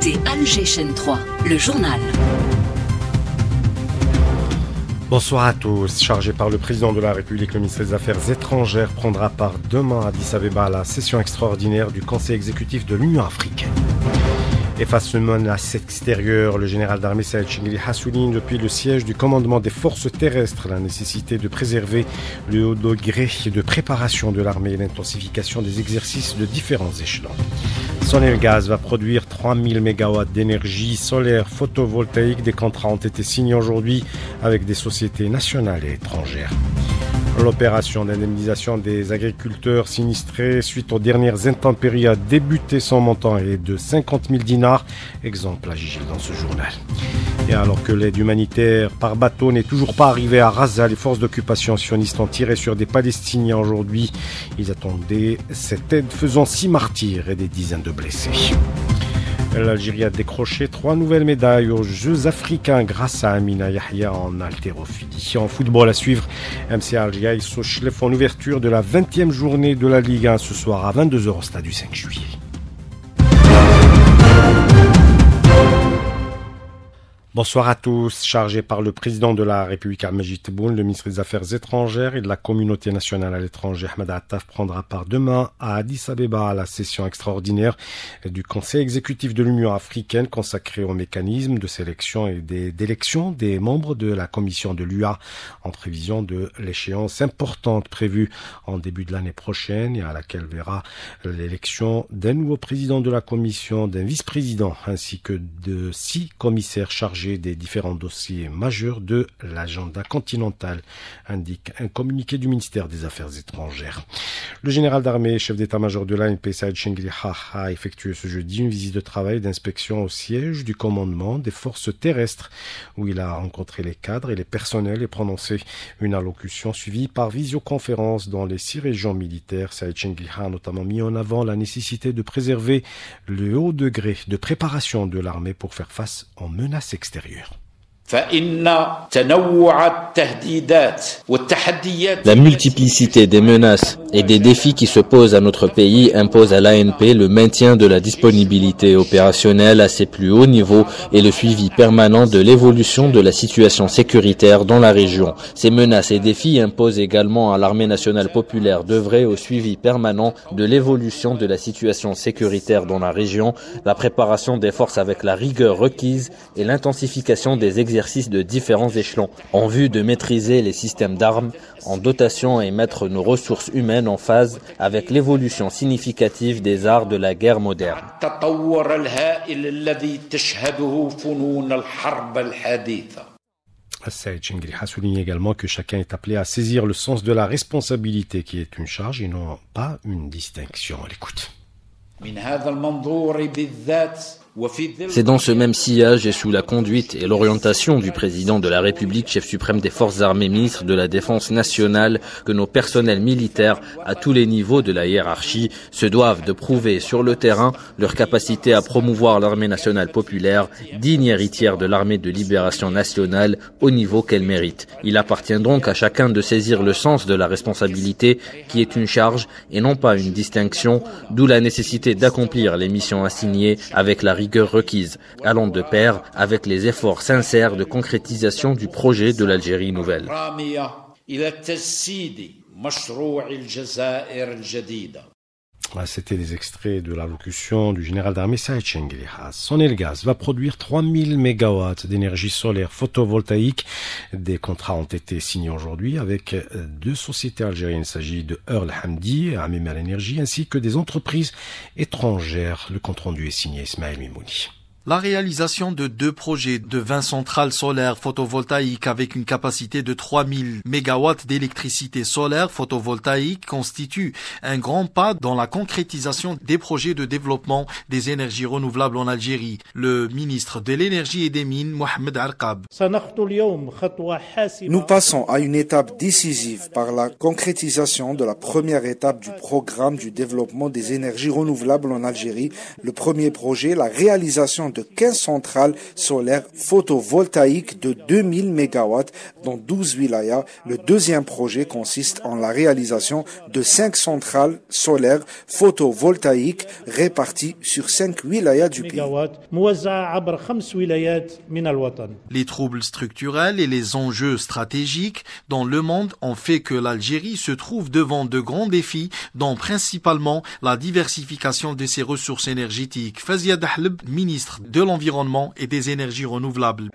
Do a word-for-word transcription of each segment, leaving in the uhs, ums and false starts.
écoutez Alger Chaîne trois, le journal. Bonsoir à tous. Chargé par le président de la République, le ministre des Affaires étrangères prendra part demain à Addis Abeba à la session extraordinaire du Conseil exécutif de l'Union africaine. Et face à une menace extérieure, le général d'armée Saïd Chengeli souligne depuis le siège du commandement des forces terrestres la nécessité de préserver le haut degré de préparation de l'armée et l'intensification des exercices de différents échelons. Sonelgaz va produire trois mille mégawatts d'énergie solaire photovoltaïque. Des contrats ont été signés aujourd'hui avec des sociétés nationales et étrangères. L'opération d'indemnisation des agriculteurs sinistrés suite aux dernières intempéries a débuté. Son montant est de cinquante mille dinars. Exemple à Gigil dans ce journal. Et alors que l'aide humanitaire par bateau n'est toujours pas arrivée à Gaza, les forces d'occupation sionistes ont tiré sur des Palestiniens aujourd'hui. Ils attendaient cette aide faisant six martyrs et des dizaines de blessés. L'Algérie a décroché trois nouvelles médailles aux Jeux africains grâce à Amina Yahya en haltérophilie. En football à suivre, M C Alger Sochleff en ouverture de la vingtième journée de la Ligue un ce soir à vingt-deux heures au stade du cinq juillet. Bonsoir à tous. Chargé par le président de la République Al-Majid Tebboune, le ministre des Affaires étrangères et de la communauté nationale à l'étranger, Ahmed Attaf, prendra part demain à Addis Abeba à la session extraordinaire du Conseil exécutif de l'Union africaine consacrée au mécanisme de sélection et des, d'élection des membres de la commission de l'U A en prévision de l'échéance importante prévue en début de l'année prochaine et à laquelle verra l'élection d'un nouveau président de la commission, d'un vice-président ainsi que de six commissaires chargés des différents dossiers majeurs de l'agenda continental, indique un communiqué du ministère des Affaires étrangères. Le général d'armée, chef d'état-major de l'A N P, Saïd Chengeli a effectué ce jeudi une visite de travail d'inspection au siège du commandement des forces terrestres, où il a rencontré les cadres et les personnels et prononcé une allocution suivie par visioconférence dans les six régions militaires. Saïd Chengeli a notamment mis en avant la nécessité de préserver le haut degré de préparation de l'armée pour faire face aux menaces extérieures. La multiplicité des menaces et des défis qui se posent à notre pays impose à l'A N P le maintien de la disponibilité opérationnelle à ses plus hauts niveaux et le suivi permanent de l'évolution de la situation sécuritaire dans la région. Ces menaces et défis imposent également à l'Armée nationale populaire d'œuvrer au suivi permanent de l'évolution de la situation sécuritaire dans la région, la préparation des forces avec la rigueur requise et l'intensification des exercices de différents échelons, en vue de maîtriser les systèmes d'armes en dotation et mettre nos ressources humaines en phase avec l'évolution significative des arts de la guerre moderne. Saïd Chengeli a souligné également que chacun est appelé à saisir le sens de la responsabilité qui est une charge et non pas une distinction. On l'écoute. C'est dans ce même sillage et sous la conduite et l'orientation du président de la République, chef suprême des forces armées, ministre de la Défense nationale, que nos personnels militaires, à tous les niveaux de la hiérarchie, se doivent de prouver sur le terrain leur capacité à promouvoir l'armée nationale populaire, digne héritière de l'armée de libération nationale, au niveau qu'elle mérite. Il appartient donc à chacun de saisir le sens de la responsabilité, qui est une charge et non pas une distinction, d'où la nécessité d'accomplir les missions assignées avec la rigueur requise, allant de pair avec les efforts sincères de concrétisation du projet de l'Algérie nouvelle. C'était des extraits de l'allocution du général d'armée Saïd Chengeli. Sonelgaz va produire trois mille mégawatts d'énergie solaire photovoltaïque. Des contrats ont été signés aujourd'hui avec deux sociétés algériennes. Il s'agit de Earl Hamdi et Amimel Energy ainsi que des entreprises étrangères. Le compte rendu est signé Ismaël Mimouni. La réalisation de deux projets de vingt centrales solaires photovoltaïques avec une capacité de trois mille mégawatts d'électricité solaire photovoltaïque constitue un grand pas dans la concrétisation des projets de développement des énergies renouvelables en Algérie. Le ministre de l'Énergie et des Mines, Mohamed Arqab. Nous passons à une étape décisive par la concrétisation de la première étape du programme du développement des énergies renouvelables en Algérie. Le premier projet, la réalisation de quinze centrales solaires photovoltaïques de deux mille mégawatts dans douze wilayas. Le deuxième projet consiste en la réalisation de cinq centrales solaires photovoltaïques réparties sur cinq wilayas du pays. Les troubles structurels et les enjeux stratégiques dans le monde ont fait que l'Algérie se trouve devant de grands défis, dont principalement la diversification de ses ressources énergétiques. Fazia Dahleb, ministre de l'Environnement et des Énergies renouvelables.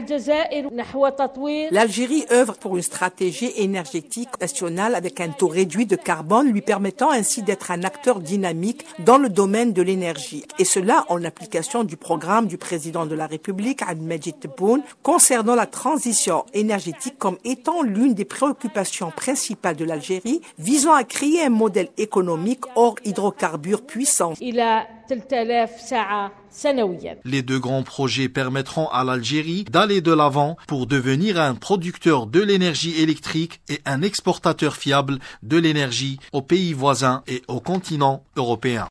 L'Algérie œuvre pour une stratégie énergétique nationale avec un taux réduit de carbone, lui permettant ainsi d'être un acteur dynamique dans le domaine de l'énergie. Et cela en application du programme du président de la République, Abdelmadjid Tebboune, concernant la transition énergétique comme étant l'une des préoccupations principales de l'Algérie, visant à créer un modèle économique hors hydrocarbures puissants. Les deux grands projets permettront à l'Algérie d'aller de l'avant pour devenir un producteur de l'énergie électrique et un exportateur fiable de l'énergie aux pays voisins et au continent européen.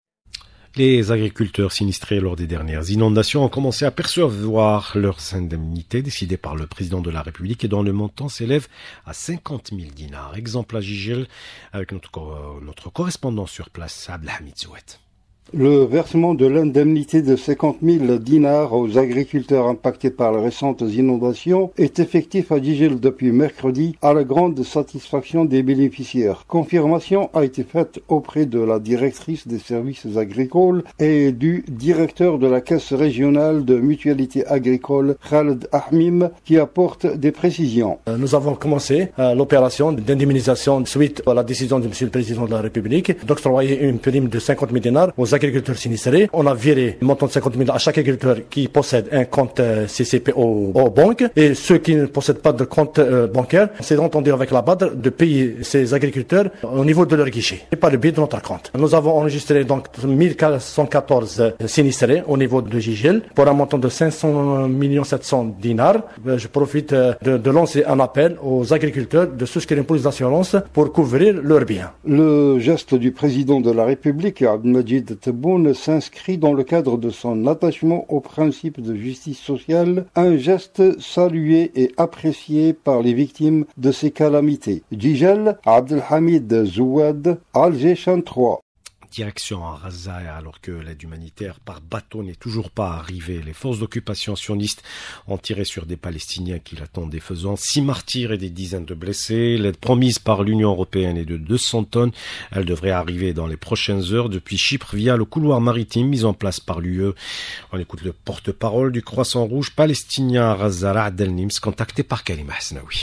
Les agriculteurs sinistrés lors des dernières inondations ont commencé à percevoir leurs indemnités décidées par le président de la République et dont le montant s'élève à cinquante mille dinars. Exemple à Gigel avec notre, notre correspondant sur place, Abdelhamid Zouet. Le versement de l'indemnité de cinquante mille dinars aux agriculteurs impactés par les récentes inondations est effectif à Gigel depuis mercredi à la grande satisfaction des bénéficiaires. Confirmation a été faite auprès de la directrice des services agricoles et du directeur de la caisse régionale de mutualité agricole, Khaled Ahmim, qui apporte des précisions. Nous avons commencé euh, l'opération d'indemnisation suite à la décision de M. le Président de la République d'octroyer une prime de cinquante mille dinars aux agriculteurs sinistrés. On a viré le montant de cinquante mille à chaque agriculteur qui possède un compte C C P aux, aux banques, et ceux qui ne possèdent pas de compte euh, bancaire, c'est entendu avec la B A D R de payer ces agriculteurs au niveau de leur guichet et pas le biais de notre compte. Nous avons enregistré donc mille quatre cent quatorze sinistrés au niveau de Gigel pour un montant de cinq cents millions sept cents dinars. Je profite de, de lancer un appel aux agriculteurs de souscrire une police d'assurance pour couvrir leurs biens. Le geste du président de la République, Abdelmadjid Tebboune, s'inscrit dans le cadre de son attachement au principe de justice sociale, un geste salué et apprécié par les victimes de ces calamités. Gigel, Abdelhamid Zouad, Alger trois. Direction à Gaza, alors que l'aide humanitaire par bateau n'est toujours pas arrivée. Les forces d'occupation sionistes ont tiré sur des Palestiniens qui l'attendaient, faisant six martyrs et des dizaines de blessés. L'aide promise par l'Union européenne est de deux cents tonnes. Elle devrait arriver dans les prochaines heures depuis Chypre via le couloir maritime mis en place par l'U E. On écoute le porte-parole du Croissant Rouge palestinien à Gaza, Raad El-Nims, contacté par Kalima Hasnaoui.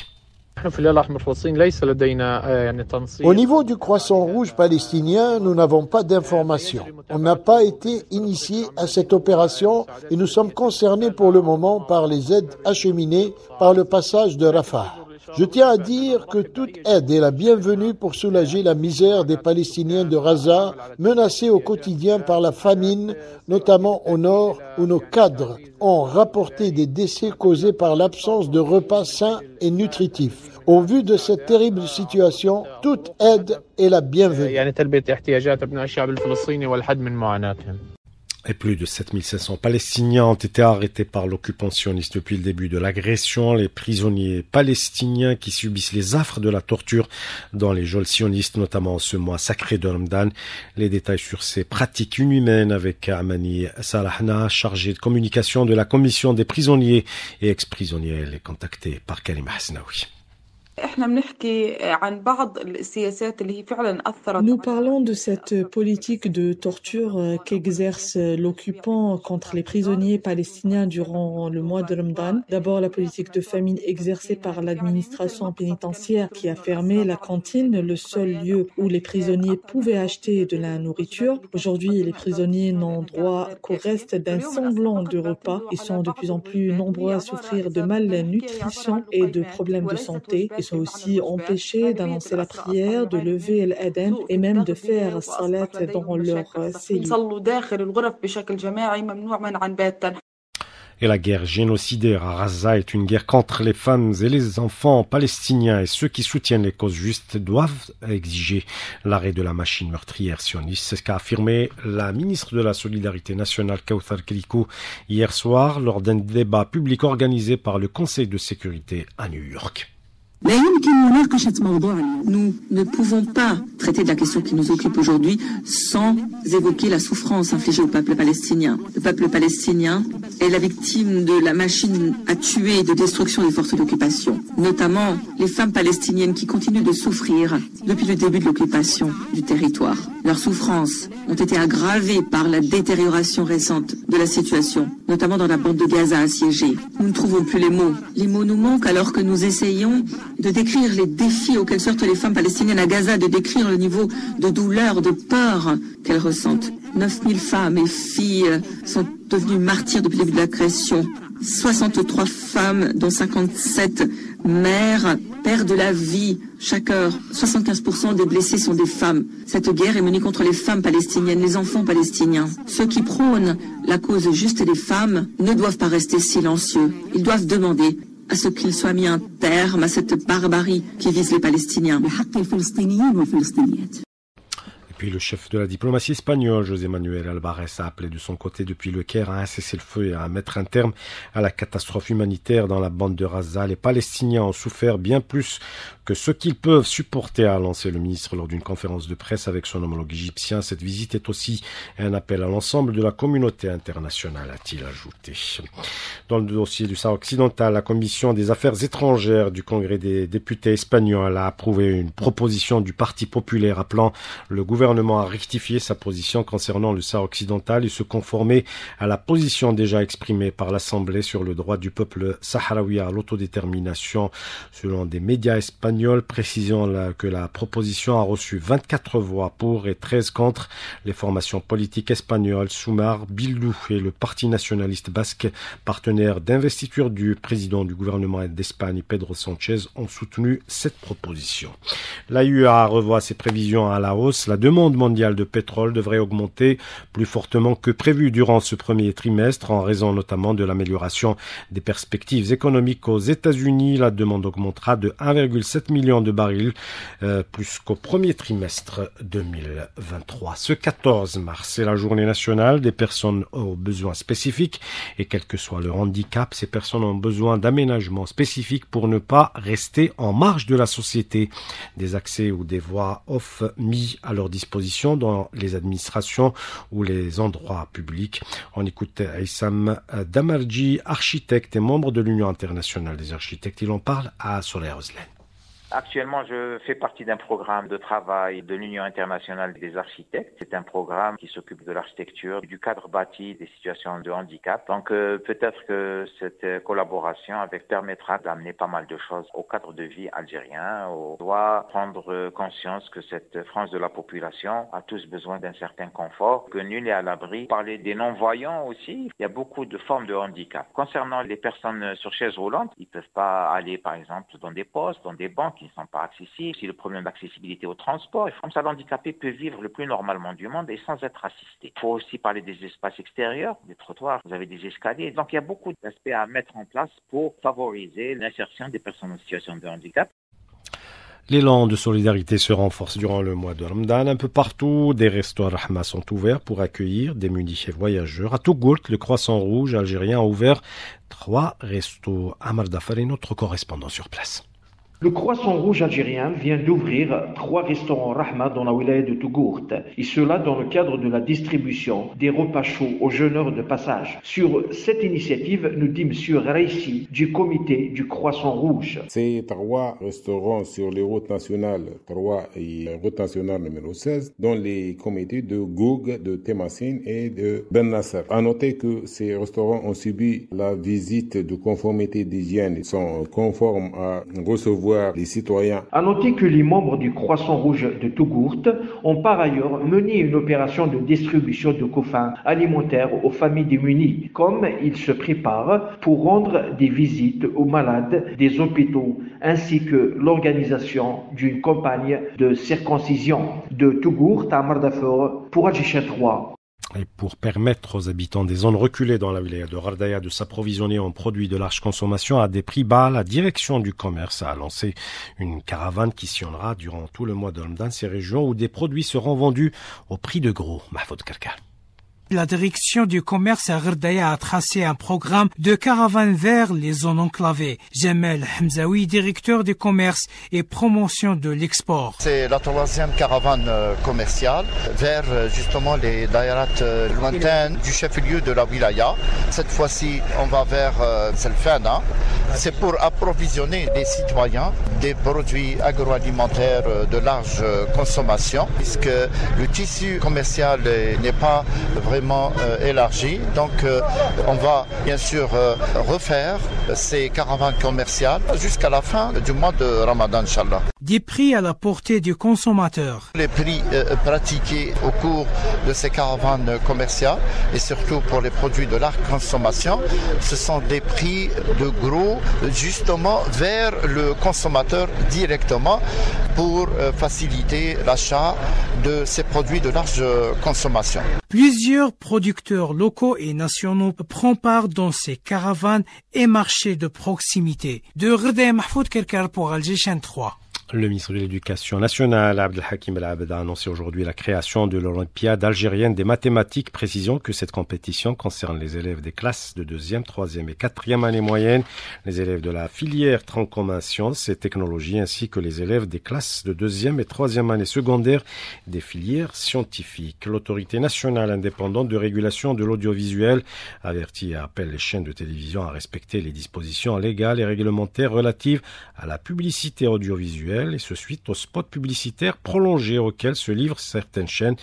Au niveau du Croissant Rouge palestinien, nous n'avons pas d'informations. On n'a pas été initié à cette opération et nous sommes concernés pour le moment par les aides acheminées par le passage de Rafah. Je tiens à dire que toute aide est la bienvenue pour soulager la misère des Palestiniens de Gaza, menacés au quotidien par la famine, notamment au nord, où nos cadres ont rapporté des décès causés par l'absence de repas sains et nutritifs. Au vu de cette terrible situation, toute aide est la bienvenue. Et plus de sept mille cinq cents Palestiniens ont été arrêtés par l'occupant sioniste depuis le début de l'agression. Les prisonniers palestiniens qui subissent les affres de la torture dans les geôles sionistes, notamment en ce mois sacré de Ramadan. Les détails sur ces pratiques inhumaines avec Amani Salahna, chargé de communication de la commission des prisonniers et ex-prisonniers. Elle est contactée par Kalima Hasnaoui. Nous parlons de cette politique de torture qu'exerce l'occupant contre les prisonniers palestiniens durant le mois de Ramadan. D'abord, la politique de famine exercée par l'administration pénitentiaire qui a fermé la cantine, le seul lieu où les prisonniers pouvaient acheter de la nourriture. Aujourd'hui, les prisonniers n'ont droit qu'au reste d'un semblant de repas. Ils sont de plus en plus nombreux à souffrir de malnutrition et de problèmes de santé. Ils sont aussi empêchés d'annoncer la prière, de lever l'adhan et même de faire salat dans leur cellule. Et la guerre génocidaire à Gaza est une guerre contre les femmes et les enfants palestiniens, et ceux qui soutiennent les causes justes doivent exiger l'arrêt de la machine meurtrière sioniste. C'est ce qu'a affirmé la ministre de la Solidarité nationale, Kauthar Kelikou, hier soir lors d'un débat public organisé par le Conseil de sécurité à New York. Nous ne pouvons pas traiter de la question qui nous occupe aujourd'hui sans évoquer la souffrance infligée au peuple palestinien. Le peuple palestinien est la victime de la machine à tuer et de destruction des forces d'occupation, notamment les femmes palestiniennes qui continuent de souffrir depuis le début de l'occupation du territoire. Leurs souffrances ont été aggravées par la détérioration récente de la situation, notamment dans la bande de Gaza assiégée. Nous ne trouvons plus les mots. Les mots nous manquent alors que nous essayons de décrire les défis auxquels sortent les femmes palestiniennes à Gaza, de décrire le niveau de douleur, de peur qu'elles ressentent. neuf mille femmes et filles sont devenues martyrs depuis le début de l'agression. soixante-trois femmes, dont cinquante-sept mères, perdent la vie chaque heure. soixante-quinze pour cent des blessés sont des femmes. Cette guerre est menée contre les femmes palestiniennes, les enfants palestiniens. Ceux qui prônent la cause juste des femmes ne doivent pas rester silencieux. Ils doivent demander à ce qu'il soit mis un terme à cette barbarie qui vise les Palestiniens. Puis le chef de la diplomatie espagnole, José Manuel Alvarez, a appelé de son côté depuis le Caire à un cessez-le-feu et à mettre un terme à la catastrophe humanitaire dans la bande de Gaza. Les Palestiniens ont souffert bien plus que ce qu'ils peuvent supporter, a lancé le ministre lors d'une conférence de presse avec son homologue égyptien. Cette visite est aussi un appel à l'ensemble de la communauté internationale, a-t-il ajouté. Dans le dossier du Sahara occidental, la commission des affaires étrangères du Congrès des députés espagnols a approuvé une proposition du Parti populaire appelant le gouvernement Le gouvernement a rectifié sa position concernant le Sahara occidental et se conformer à la position déjà exprimée par l'Assemblée sur le droit du peuple sahraoui à l'autodétermination. Selon des médias espagnols, précisant la, que la proposition a reçu vingt-quatre voix pour et treize contre. Les formations politiques espagnoles, Sumar, Bildu et le Parti nationaliste basque, partenaire d'investiture du président du gouvernement d'Espagne, Pedro Sánchez, ont soutenu cette proposition. L'A U A revoit ses prévisions à la hausse. La demande mondiale de pétrole devrait augmenter plus fortement que prévu durant ce premier trimestre, en raison notamment de l'amélioration des perspectives économiques aux États-Unis. La demande augmentera de un virgule sept million de barils, euh, plus qu'au premier trimestre deux mille vingt-trois. Ce quatorze mars, c'est la journée nationale des personnes aux besoins spécifiques, et quel que soit leur handicap, ces personnes ont besoin d'aménagements spécifiques pour ne pas rester en marge de la société. Des accès ou des voies off mis à leur disposition dans les administrations ou les endroits publics. On écoute Aïssam Damarji, architecte et membre de l'Union internationale des architectes. Il en parle à Soleil Oslen. Actuellement, je fais partie d'un programme de travail de l'Union internationale des architectes. C'est un programme qui s'occupe de l'architecture, du cadre bâti, des situations de handicap. Donc euh, peut-être que cette collaboration avec permettra d'amener pas mal de choses au cadre de vie algérien. On doit prendre conscience que cette frange de la population a tous besoin d'un certain confort, que nul n'est à l'abri. Parler des non-voyants aussi, il y a beaucoup de formes de handicap. Concernant les personnes sur chaise roulante, ils ne peuvent pas aller par exemple dans des postes, dans des banques qui ne sont pas accessibles, si le problème d'accessibilité au transport. Et comme ça, l'handicapé peut vivre le plus normalement du monde et sans être assisté. Il faut aussi parler des espaces extérieurs, des trottoirs, vous avez des escaliers. Donc il y a beaucoup d'aspects à mettre en place pour favoriser l'insertion des personnes en situation de handicap. L'élan de solidarité se renforce durant le mois de Ramadan. Un peu partout, des restos Rahma sont ouverts pour accueillir des démunis et voyageurs. À Tougourt, le Croissant Rouge algérien a ouvert trois restos. Amar Dafar, notre correspondant sur place. Le Croissant Rouge algérien vient d'ouvrir trois restaurants Rahma dans la wilaya de Tougourt, et cela dans le cadre de la distribution des repas chauds aux jeûneurs de passage. Sur cette initiative, nous dit M. Reissi du comité du Croissant Rouge. Ces trois restaurants sur les routes nationales trois et route nationale numéro seize, dans les comités de Goug, de Temassine et de Ben Nasser. À noter que ces restaurants ont subi la visite de conformité d'hygiène. Ils sont conformes à recevoir les citoyens. À noter que les membres du Croissant Rouge de Tougourt ont par ailleurs mené une opération de distribution de coffins alimentaires aux familles démunies, comme ils se préparent pour rendre des visites aux malades des hôpitaux, ainsi que l'organisation d'une campagne de circoncision. De Tougourt à Amar Dafar pour Agichet trois. Et pour permettre aux habitants des zones reculées dans la wilaya de Ghardaya de s'approvisionner en produits de large consommation à des prix bas, la direction du commerce a lancé une caravane qui sillonnera durant tout le mois de Ramadan ces régions où des produits seront vendus au prix de gros. Mahfoud Karkar. La direction du commerce à Ghardaya a tracé un programme de caravane vers les zones enclavées. Jamel Hamzaoui, directeur du commerce et promotion de l'export. C'est la troisième caravane commerciale vers justement les daïrats lointaines du chef-lieu de la wilaya. Cette fois-ci, on va vers Selfana. C'est pour approvisionner les citoyens des produits agroalimentaires de large consommation, puisque le tissu commercial n'est pas vraiment Vraiment, euh, élargi. Donc euh, on va bien sûr euh, refaire ces caravanes commerciales jusqu'à la fin du mois de Ramadan, Inch'Allah. Des prix à la portée du consommateur. Les prix euh, pratiqués au cours de ces caravanes commerciales et surtout pour les produits de large consommation, ce sont des prix de gros justement vers le consommateur directement pour euh, faciliter l'achat de ces produits de large consommation. Plusieurs producteurs locaux et nationaux prennent part dans ces caravanes et marchés de proximité. De Ghardaya, Mahfoud Karkar pour Alger Chaîne trois. Le ministre de l'Éducation nationale, Abdelhakim El Abed, a annoncé aujourd'hui la création de l'Olympiade algérienne des mathématiques. Précisons que cette compétition concerne les élèves des classes de deuxième, troisième et quatrième année moyenne, les élèves de la filière tronc commun sciences et technologies, ainsi que les élèves des classes de deuxième et troisième année secondaire des filières scientifiques. L'autorité nationale indépendante de régulation de l'audiovisuel avertit et appelle les chaînes de télévision à respecter les dispositions légales et réglementaires relatives à la publicité audiovisuelle, et ce suite aux spots publicitaires prolongés auxquels se livrent certaines chaînes,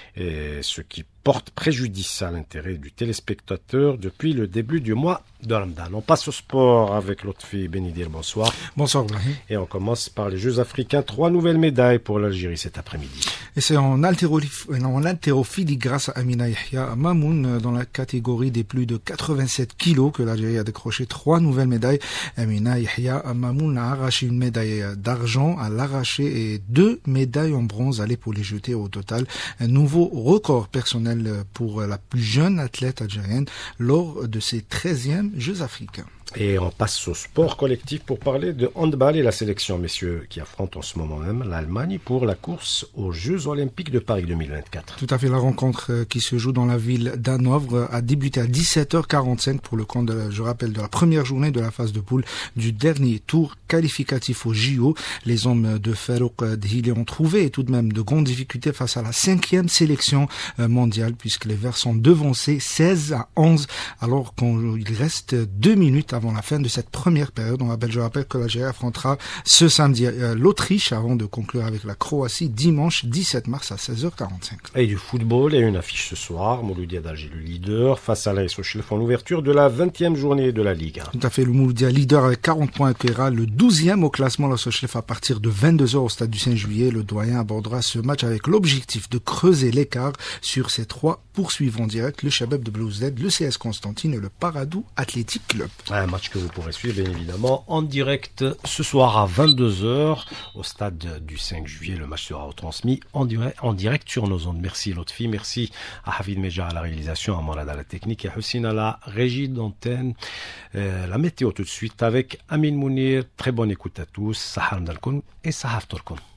et ce qui porte préjudice à l'intérêt du téléspectateur depuis le début du mois de Ramadan. On passe au sport avec Lotfi Benidir. Bonsoir. Bonsoir Brahim. Et on commence par les Jeux africains. Trois nouvelles médailles pour l'Algérie cet après-midi. Et c'est en haltérophilie grâce à Amina Yahya Mamoun dans la catégorie des plus de quatre-vingt-sept kilos que l'Algérie a décroché trois nouvelles médailles. Amina Yahya Mamoun a arraché une médaille d'argent à l'arraché et deux médailles en bronze à l'épaulé jeté au total. Un nouveau record personnel pour la plus jeune athlète algérienne lors de ses treizièmes Jeux africains. Et on passe au sport collectif pour parler de handball et la sélection, messieurs, qui affrontent en ce moment même l'Allemagne pour la course aux Jeux Olympiques de Paris deux mille vingt-quatre. Tout à fait, la rencontre qui se joue dans la ville d'Hanovre a débuté à dix-sept heures quarante-cinq pour le compte, de la, je rappelle, de la première journée de la phase de poule du dernier tour qualificatif au J O. Les hommes de Farouk Dhili ont trouvé tout de même de grandes difficultés face à la cinquième sélection mondiale, puisque les Verts sont devancés seize à onze, alors qu'il reste deux minutes avant la fin de cette première période. On rappelle, je rappelle que l'Algérie affrontera ce samedi euh, l'Autriche avant de conclure avec la Croatie dimanche dix-sept mars à seize heures quarante-cinq. Et du football, et une affiche ce soir. Mouloudia d'Alger, le leader, face à l'A S Ochlef en ouverture de la vingtième journée de la Ligue. Tout à fait, le Mouloudia leader avec quarante points accueillera le douzième au classement. L'A S Ochlef à partir de vingt-deux heures au stade du cinq juillet. Le doyen abordera ce match avec l'objectif de creuser l'écart sur ces trois poursuivants directs, le Chabab de Belouizdad, le C S Constantine et le Paradou Athletic Club. Un match que vous pourrez suivre bien évidemment en direct ce soir à vingt-deux heures au stade du cinq juillet. Le match sera retransmis en direct, en direct sur nos ondes. Merci Lotfi, merci à Hafid Meja à la réalisation, à Morad à la technique et à Hussein à la régie d'antenne. Euh, la météo tout de suite avec Amin Mounir. Très bonne écoute à tous. Sahar Mdalkoun et Sahaf Torkoun.